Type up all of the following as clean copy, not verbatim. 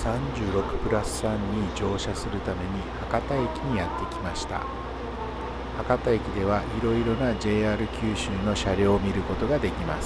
36プラス3に乗車するために博多駅にやってきました。博多駅ではいろいろな JR 九州の車両を見ることができます。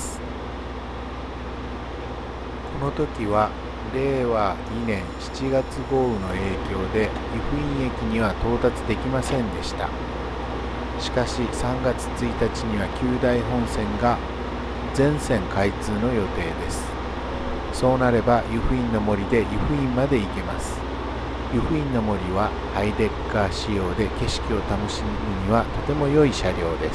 この時は令和2年7月豪雨の影響で湯布院駅には到達できませんでした。しかし3月1日には九大本線が全線開通の予定です。そうなれば湯布院の森で湯布院まで行けます。湯布院の森はハイデッカー仕様で景色を楽しむにはとても良い車両です。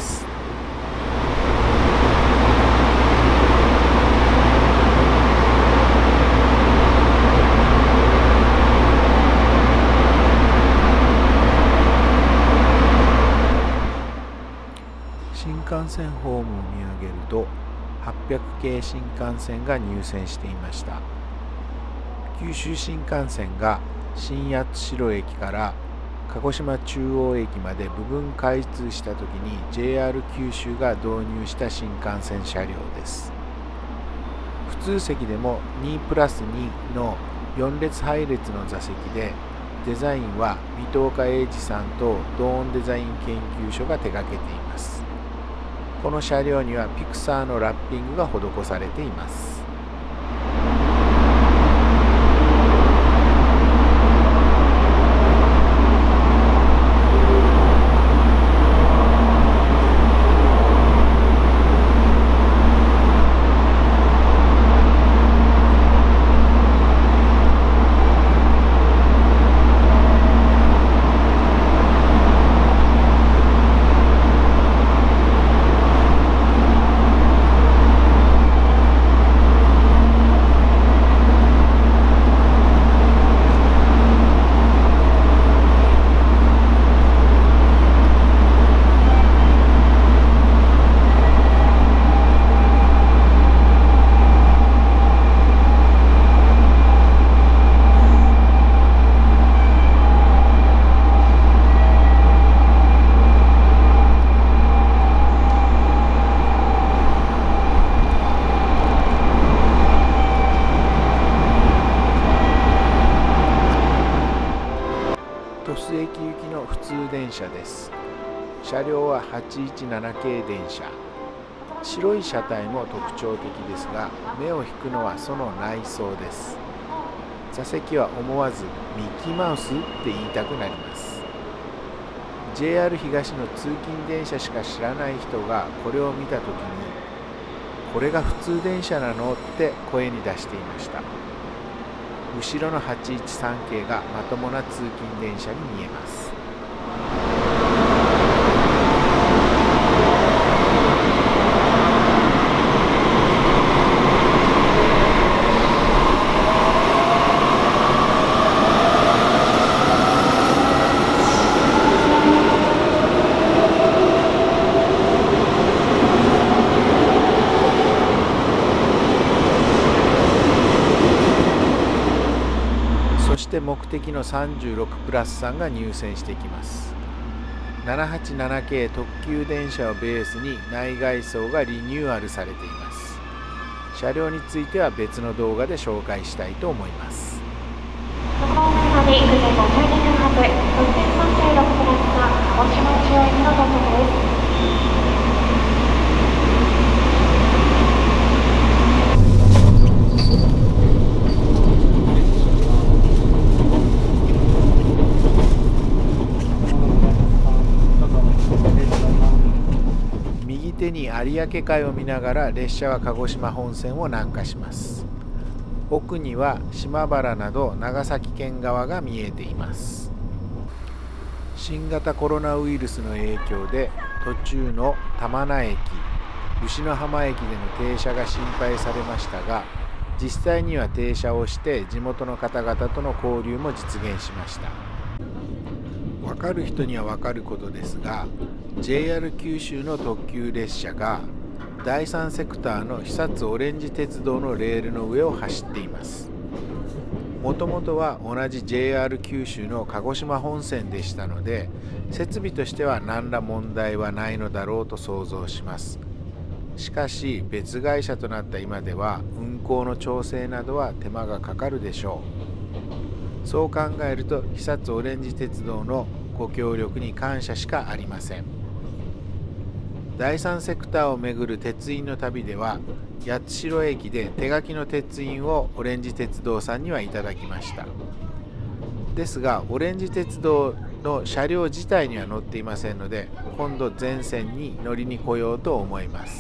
新幹線ホームを見上げると800系新幹線が入線していました。九州新幹線が新八代駅から鹿児島中央駅まで部分開通した時に JR 九州が導入した新幹線車両です。普通席でも2プラス2の4列配列の座席で、デザインは水戸岡英二さんとドーンデザイン研究所が手掛けています。この車両にはピクサーのラッピングが施されています。鳥栖駅行きの普通電車です。車両は817系電車。白い車体も特徴的ですが、目を引くのはその内装です。座席は思わずミッキーマウスって言いたくなります。JR 東の通勤電車しか知らない人がこれを見たときに、これが普通電車なのって声に出していました。後ろの813系がまともな通勤電車に見えます。そして目的の36プラス3が入線してきます。787系特急電車をベースに内外装がリニューアルされています。車両については別の動画で紹介したいと思います。 向こう側に9時52分発、特急36プラス3、大島中央駅の到着です。 右手に有明海を見ながら列車は鹿児島本線を南下します。奥には島原など長崎県側が見えています。新型コロナウイルスの影響で途中の玉名駅、牛野浜駅での停車が心配されましたが、実際には停車をして地元の方々との交流も実現しました。分かる人には分かることですが、 JR 九州の特急列車が第三セクターの肥薩オレンジ鉄道のレールの上を走っています。もともとは同じ JR 九州の鹿児島本線でしたので、設備としては何ら問題はないのだろうと想像します。しかし別会社となった今では運行の調整などは手間がかかるでしょう。 そう考えると肥薩オレンジ鉄道のご協力に感謝しかありません。第3セクターを巡る鉄印の旅では、八代駅で手書きの鉄印をオレンジ鉄道さんにはいただきました。ですがオレンジ鉄道の車両自体には乗っていませんので、今度全線に乗りに来ようと思います。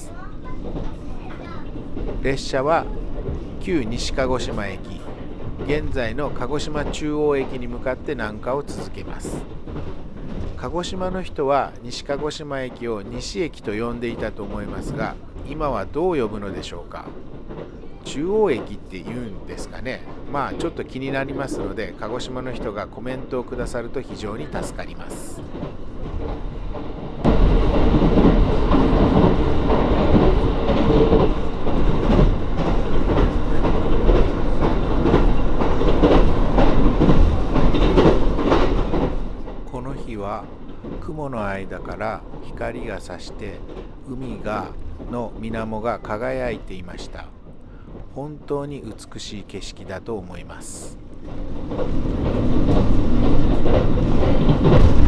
列車は旧西鹿児島駅、現在の鹿児島中央駅に向かって南下を続けます。鹿児島の人は西鹿児島駅を西駅と呼んでいたと思いますが、今はどう呼ぶのでしょうか。中央駅って言うんですかね。ちょっと気になりますので、鹿児島の人がコメントをくださると非常に助かります。この日は雲の間から光が差して海の水面が輝いていました。本当に美しい景色だと思います。